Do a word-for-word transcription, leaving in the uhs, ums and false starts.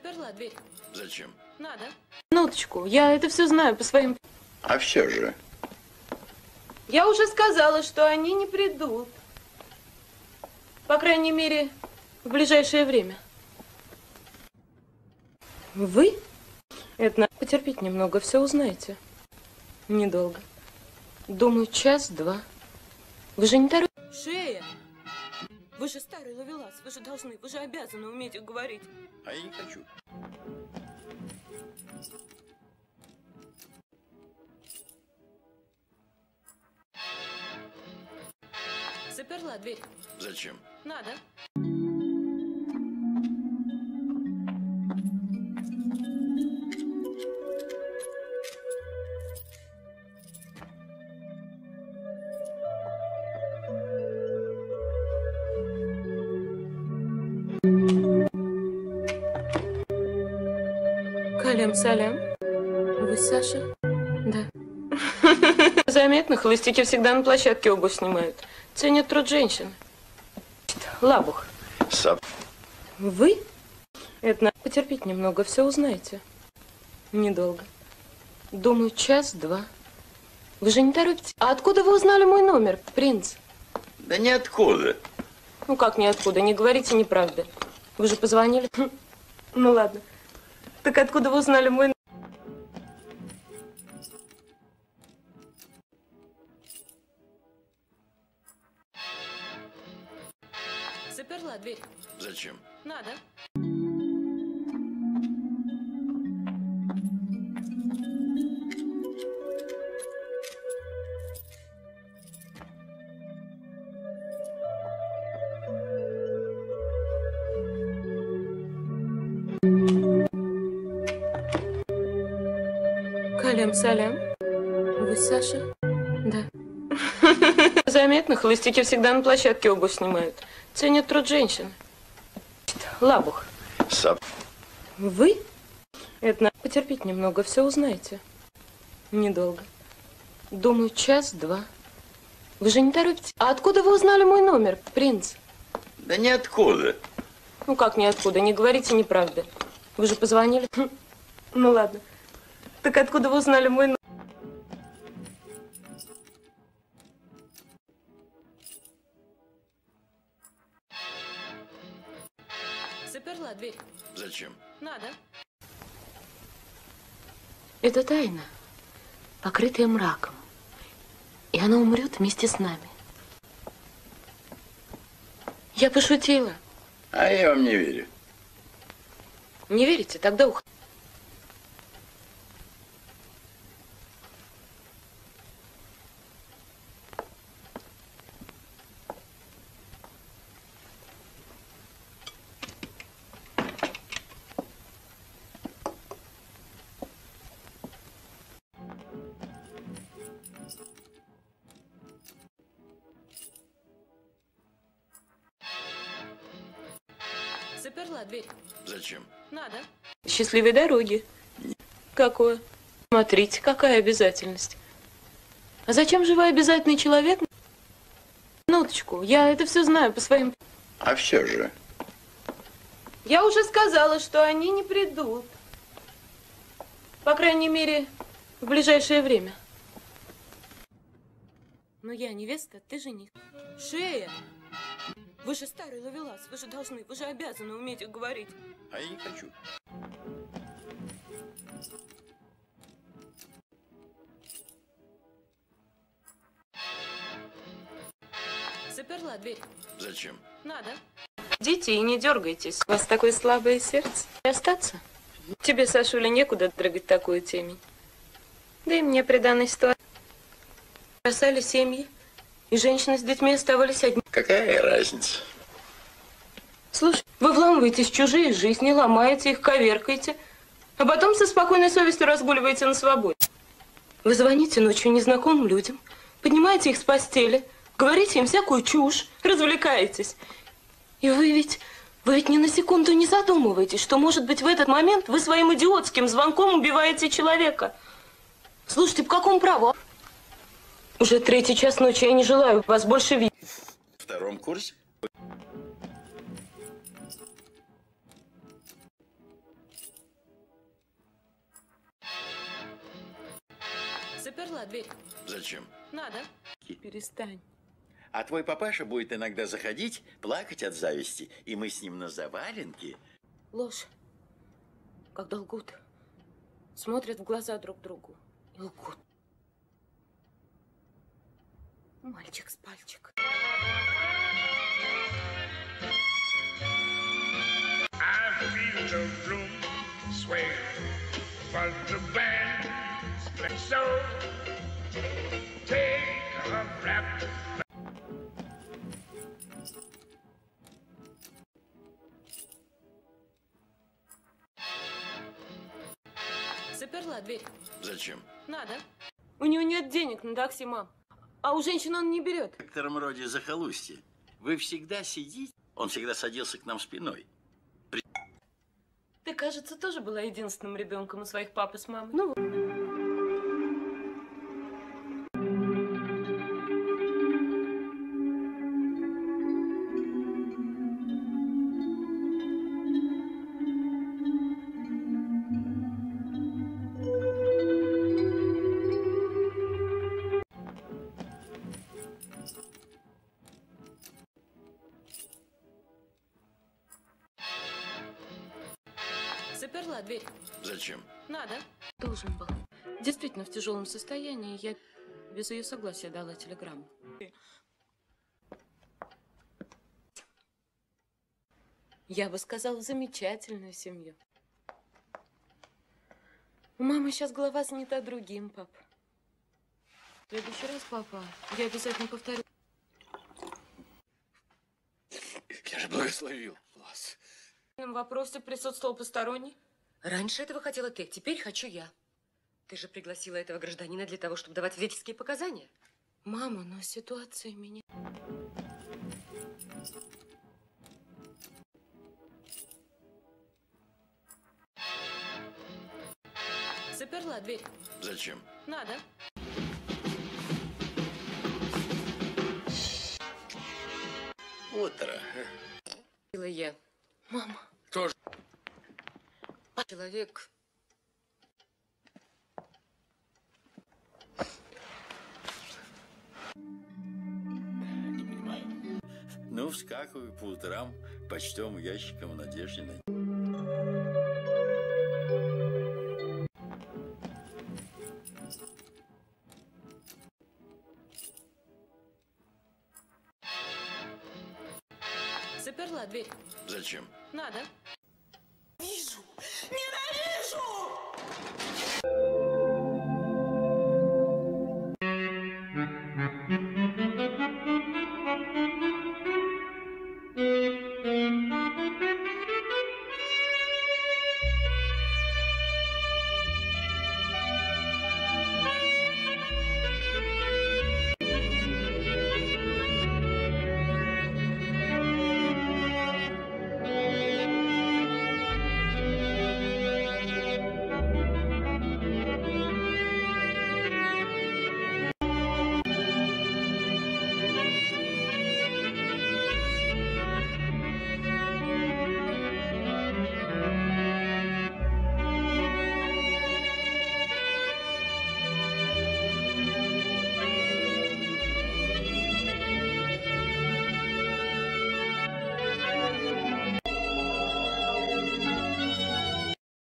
Заперла дверь. Зачем? Надо. Минуточку, я это все знаю по своим... А все же. Я уже сказала, что они не придут. По крайней мере, в ближайшее время. Вы? Это надо потерпеть немного, все узнаете. Недолго. Думаю, час-два. Вы же не торопитесь. Шея! Вы же старый ловелас, вы же должны, вы же обязаны уметь говорить. А я не хочу. Заперла дверь. Зачем? Надо. Калям-салям. Вы Саша? Да. Заметно, холостяки всегда на площадке обувь снимают. Ценят труд женщин. Лабух. Сап. Вы? Это надо потерпеть немного, все узнаете. Недолго. Думаю, час-два. Вы же не торопитесь. А откуда вы узнали мой номер, принц? Да ниоткуда. Ну как ниоткуда? Не говорите неправды. Вы же позвонили. Ну ладно. Так откуда вы узнали мой номер? Заперла дверь. Зачем? Надо. Калям-салям. Вы Саша? Да. Заметно, холостяки всегда на площадке обувь снимают. Ценят труд женщин. Лабух. Сап. Вы? Это надо потерпеть немного, все узнаете. Недолго. Думаю, час-два. Вы же не торопитесь. А откуда вы узнали мой номер, принц? Да ниоткуда. Ну как ниоткуда? Не говорите неправды. Вы же позвонили. Ну ладно. Так откуда вы узнали мой номер? Заперла дверь. Зачем? Надо. Это тайна, покрытая мраком, и она умрет вместе с нами. Я пошутила. А я вам не верю. Не верите? Тогда уходите. Заперла дверь. Зачем? Надо. Счастливой дороги. Какое? Смотрите, какая обязательность. А зачем же вы обязательный человек? Минуточку, я это все знаю по своим... А все же. Я уже сказала, что они не придут. По крайней мере, в ближайшее время. Но я невеста, ты жених. Шея! Вы же старый ловелас, вы же должны, вы же обязаны уметь говорить. А я не хочу. Заперла дверь. Зачем? Надо. Идите и не дергайтесь. У вас такое слабое сердце. И остаться? Тебе, Сашуля, некуда дрыгать такую темень. Да и мне при данной ситуации бросали семьи, и женщины с детьми оставались одни. Какая разница? Слушай, вы вламываетесь в чужие жизни, ломаете их, коверкаете, а потом со спокойной совестью разгуливаете на свободе. Вы звоните ночью незнакомым людям, поднимаете их с постели, говорите им всякую чушь, развлекаетесь. И вы ведь, вы ведь ни на секунду не задумываетесь, что, может быть, в этот момент вы своим идиотским звонком убиваете человека. Слушайте, по какому праву? Уже третий час ночи, я не желаю вас больше видеть. В втором курсе? Заперла дверь. Зачем? Надо. Перестань. А твой папаша будет иногда заходить, плакать от зависти, и мы с ним на заваленке. Ложь. Когда лгут, смотрят в глаза друг другу и лгут. Мальчик с пальчик. I feel the room sway, but the band's playing so. Take a rap. Заперла дверь. Зачем? Надо. У него нет денег на такси, мам. А у женщин он не берет. В некотором роде захолустье. Вы всегда сидите. Он всегда садился к нам спиной. Ты, кажется, тоже была единственным ребенком у своих папы с мамой. Ну вот. Заперла дверь. Зачем? Надо. Должен был. Действительно в тяжелом состоянии. Я без ее согласия дала телеграмму. Я бы сказала, замечательную семью. У мамы сейчас голова занята другим, пап. В следующий раз, папа, я обязательно повторю. Я же благословил вас. В этом вопросе присутствовал посторонний. Раньше этого хотела ты, теперь хочу я. Ты же пригласила этого гражданина для того, чтобы давать свидетельские показания. Мама, но ситуация меня... Заперла дверь. Зачем? Надо. Утро. Я. Мама. Тоже. Человек. Не понимаю. Ну, вскакиваю по утрам почтовым ящиком в надежде на... Заперла дверь. Зачем? Надо.